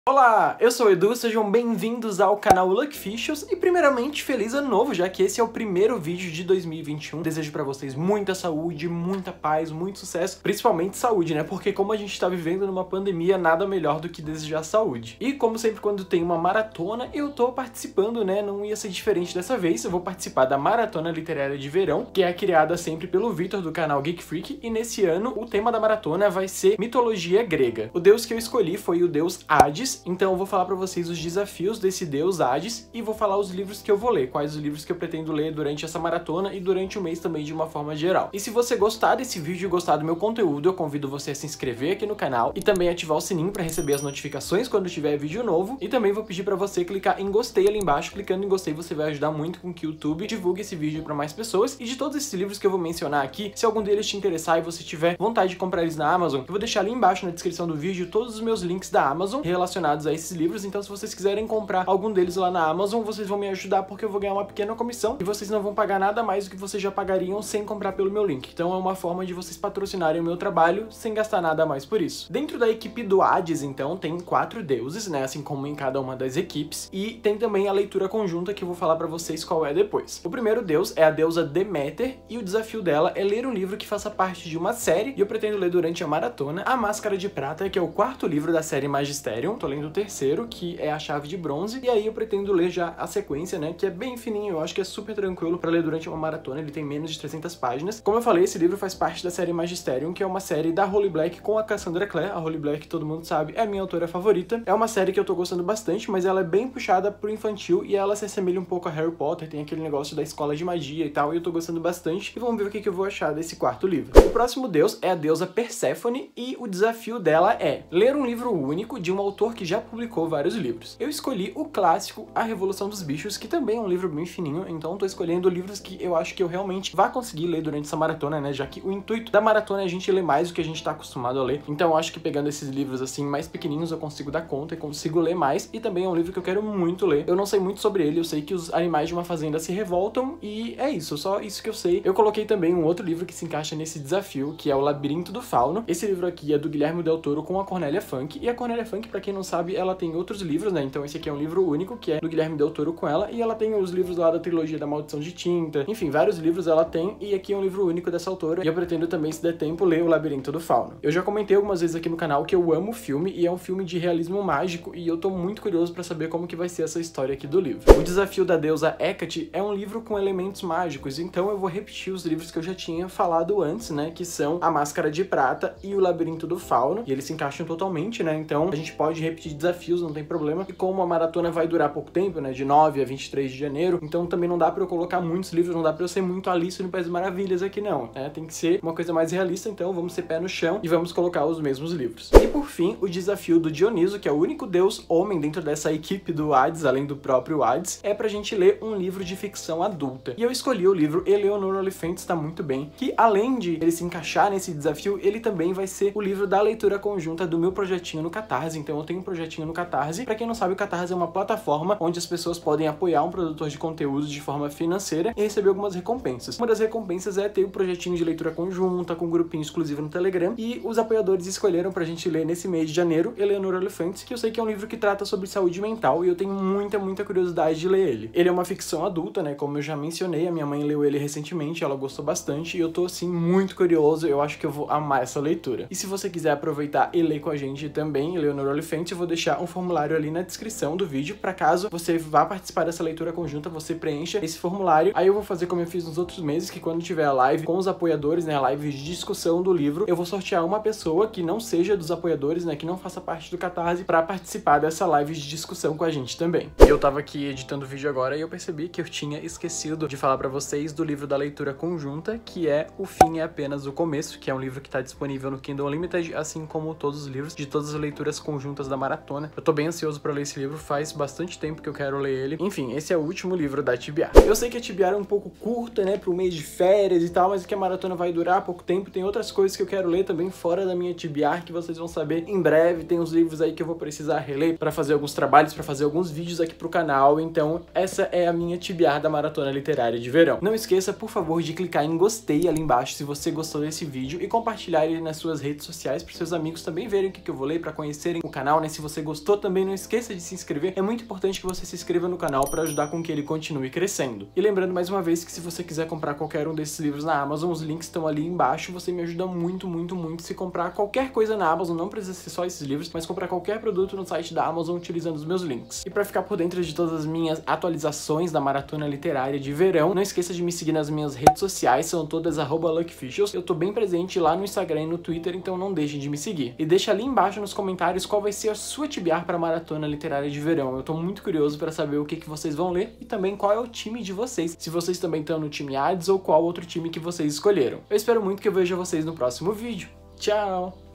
Olá, eu sou o Edu, sejam bem-vindos ao canal Luckficials e primeiramente feliz ano novo, já que esse é o primeiro vídeo de 2021. Desejo pra vocês muita saúde, muita paz, muito sucesso, principalmente saúde, né? Porque como a gente tá vivendo numa pandemia, nada melhor do que desejar saúde. E como sempre quando tem uma maratona, eu tô participando, né? Não ia ser diferente dessa vez, eu vou participar da Maratona Literária de Verão, que é criada sempre pelo Vitor do canal Geek Freak, e nesse ano o tema da maratona vai ser mitologia grega. O deus que eu escolhi foi o deus Hades. Então eu vou falar pra vocês os desafios desse deus Hades e vou falar os livros que eu vou ler, quais os livros que eu pretendo ler durante essa maratona e durante o mês também de uma forma geral. E se você gostar desse vídeo e gostar do meu conteúdo, eu convido você a se inscrever aqui no canal e também ativar o sininho pra receber as notificações quando tiver vídeo novo. E também vou pedir pra você clicar em gostei ali embaixo. Clicando em gostei você vai ajudar muito com que o YouTube divulgue esse vídeo pra mais pessoas. E de todos esses livros que eu vou mencionar aqui, se algum deles te interessar e você tiver vontade de comprar eles na Amazon, eu vou deixar ali embaixo na descrição do vídeo todos os meus links da Amazon relacionados a esses livros, então se vocês quiserem comprar algum deles lá na Amazon, vocês vão me ajudar porque eu vou ganhar uma pequena comissão e vocês não vão pagar nada mais do que vocês já pagariam sem comprar pelo meu link. Então é uma forma de vocês patrocinarem o meu trabalho sem gastar nada mais por isso. Dentro da equipe do Hades, então, tem 4 deuses, né, assim como em cada uma das equipes, e tem também a leitura conjunta que eu vou falar pra vocês qual é depois. O primeiro deus é a deusa Deméter e o desafio dela é ler um livro que faça parte de uma série, e eu pretendo ler durante a maratona A Máscara de Prata, que é o 4º livro da série Magisterium. Tô lendo o 3º, que é a Chave de Bronze, e aí eu pretendo ler já a sequência, né, que é bem fininho, eu acho que é super tranquilo pra ler durante uma maratona, ele tem menos de 300 páginas. Como eu falei, esse livro faz parte da série Magisterium, que é uma série da Holly Black com a Cassandra Clare. A Holly Black, todo mundo sabe, é a minha autora favorita. É uma série que eu tô gostando bastante, mas ela é bem puxada pro infantil e ela se assemelha um pouco a Harry Potter, tem aquele negócio da escola de magia e tal, e eu tô gostando bastante, e vamos ver o que eu vou achar desse 4º livro. O próximo deus é a deusa Perséfone, e o desafio dela é ler um livro único de um autor que já publicou vários livros. Eu escolhi o clássico A Revolução dos Bichos, que também é um livro bem fininho, então tô escolhendo livros que eu acho que eu realmente vá conseguir ler durante essa maratona, né, já que o intuito da maratona é a gente ler mais do que a gente tá acostumado a ler, então eu acho que pegando esses livros assim mais pequenininhos eu consigo dar conta e consigo ler mais, e também é um livro que eu quero muito ler. Eu não sei muito sobre ele, eu sei que os animais de uma fazenda se revoltam e é isso, só isso que eu sei. Eu coloquei também um outro livro que se encaixa nesse desafio, que é o Labirinto do Fauno. Esse livro aqui é do Guilherme Del Toro com a Cornélia Funke, e a Cornélia Funke, pra quem não sabe, ela tem outros livros, né, então esse aqui é um livro único, que é do Guilherme Del Toro com ela, e ela tem os livros lá da trilogia da Maldição de Tinta, enfim, vários livros ela tem, e aqui é um livro único dessa autora, e eu pretendo também, se der tempo, ler o Labirinto do Fauno. Eu já comentei algumas vezes aqui no canal que eu amo o filme, e é um filme de realismo mágico, e eu tô muito curioso pra saber como que vai ser essa história aqui do livro. O desafio da deusa Hecate é um livro com elementos mágicos, então eu vou repetir os livros que eu já tinha falado antes, né, que são A Máscara de Prata e o Labirinto do Fauno, e eles se encaixam totalmente, né, então a gente pode repetir desafios, não tem problema, e como a maratona vai durar pouco tempo, né, de 9 a 23 de janeiro, então também não dá pra eu colocar muitos livros, não dá pra eu ser muito Alice no País das Maravilhas aqui não, né, tem que ser uma coisa mais realista, então vamos ser pé no chão e vamos colocar os mesmos livros. E por fim, o desafio do Dioniso, que é o único deus homem dentro dessa equipe do Hades, além do próprio Hades, é pra gente ler um livro de ficção adulta. E eu escolhi o livro Eleonora Oliphant Está Muito Bem, que além de ele se encaixar nesse desafio, ele também vai ser o livro da leitura conjunta do meu projetinho no Catarse. Então eu tenho um projetinho no Catarse. Pra quem não sabe, o Catarse é uma plataforma onde as pessoas podem apoiar um produtor de conteúdo de forma financeira e receber algumas recompensas. Uma das recompensas é ter um projetinho de leitura conjunta com um grupinho exclusivo no Telegram, e os apoiadores escolheram pra gente ler nesse mês de janeiro Eleonora Oliphant, que eu sei que é um livro que trata sobre saúde mental e eu tenho muita curiosidade de ler ele. Ele é uma ficção adulta, né, como eu já mencionei, a minha mãe leu ele recentemente, ela gostou bastante e eu tô assim muito curioso, eu acho que eu vou amar essa leitura. E se você quiser aproveitar e ler com a gente também Eleonora Oliphant, eu vou deixar um formulário ali na descrição do vídeo, pra caso você vá participar dessa leitura conjunta, você preencha esse formulário. Aí eu vou fazer como eu fiz nos outros meses, que quando tiver a live com os apoiadores, né, a live de discussão do livro, eu vou sortear uma pessoa que não seja dos apoiadores, né, que não faça parte do Catarse, pra participar dessa live de discussão com a gente também. Eu tava aqui editando o vídeo agora e eu percebi que eu tinha esquecido de falar pra vocês do livro da leitura conjunta, que é O Fim é Apenas o Começo, que é um livro que tá disponível no Kindle Unlimited, assim como todos os livros de todas as leituras conjuntas da maratona. Eu tô bem ansioso pra ler esse livro, faz bastante tempo que eu quero ler ele. Enfim, esse é o último livro da TBR. Eu sei que a TBR é um pouco curta, né, pro mês de férias e tal, mas que a maratona vai durar pouco tempo. Tem outras coisas que eu quero ler também fora da minha TBR, que vocês vão saber em breve. Tem uns livros aí que eu vou precisar reler pra fazer alguns trabalhos, pra fazer alguns vídeos aqui pro canal. Então, essa é a minha TBR da Maratona Literária de Verão. Não esqueça, por favor, de clicar em gostei ali embaixo se você gostou desse vídeo e compartilhar ele nas suas redes sociais para seus amigos também verem o que eu vou ler, para conhecerem o canal, né, mas se você gostou também não esqueça de se inscrever. É muito importante que você se inscreva no canal para ajudar com que ele continue crescendo. E lembrando mais uma vez que se você quiser comprar qualquer um desses livros na Amazon, os links estão ali embaixo, você me ajuda muito, muito, muito se comprar qualquer coisa na Amazon, não precisa ser só esses livros, mas comprar qualquer produto no site da Amazon utilizando os meus links. E para ficar por dentro de todas as minhas atualizações da maratona literária de verão, não esqueça de me seguir nas minhas redes sociais, são todas @luckficials. Eu tô bem presente lá no Instagram e no Twitter, então não deixem de me seguir. E deixa ali embaixo nos comentários qual vai ser a sua TBR para a maratona literária de verão. Eu tô muito curioso para saber o que vocês vão ler e também qual é o time de vocês, se vocês também estão no time Hades ou qual outro time que vocês escolheram. Eu espero muito que eu veja vocês no próximo vídeo. Tchau!